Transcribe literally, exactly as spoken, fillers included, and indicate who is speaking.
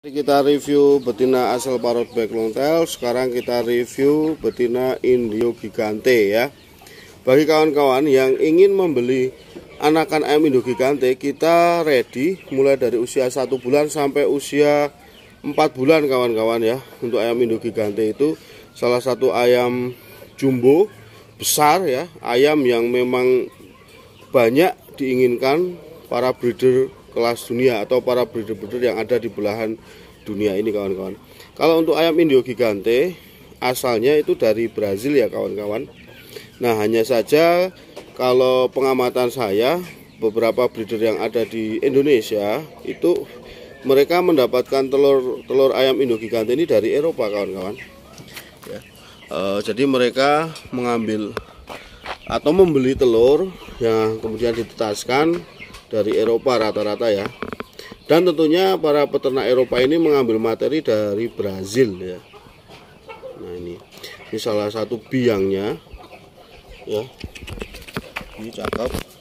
Speaker 1: Kita review betina asal parrot black longtail. Sekarang kita review betina Indio Gigante ya. Bagi kawan-kawan yang ingin membeli anakan ayam Indio Gigante, kita ready mulai dari usia satu bulan sampai usia empat bulan kawan-kawan ya. Untuk ayam Indio Gigante itu salah satu ayam jumbo besar ya, ayam yang memang banyak diinginkan para breeder kelas dunia atau para breeder-breeder yang ada di belahan dunia ini kawan-kawan. Kalau untuk ayam Indio Gigante asalnya itu dari Brazil ya kawan-kawan. Nah, hanya saja kalau pengamatan saya, beberapa breeder yang ada di Indonesia itu mereka mendapatkan telur telur ayam Indio Gigante ini dari Eropa kawan-kawan ya. E, jadi mereka mengambil atau membeli telur yang kemudian ditetaskan dari Eropa rata-rata ya. Dan tentunya para peternak Eropa ini mengambil materi dari Brazil ya. Nah ini, ini salah satu biangnya ya. Ini cakep.